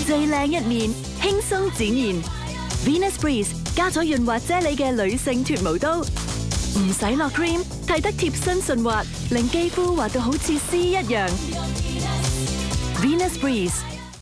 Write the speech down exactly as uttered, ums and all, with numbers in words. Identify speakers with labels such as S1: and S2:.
S1: 最靚一面，輕鬆展現。Venus Breeze 加咗潤滑啫喱嘅女性脱毛刀，唔使落 cream， 剃得貼身順滑，令肌膚滑到好似絲一樣。Venus Breeze。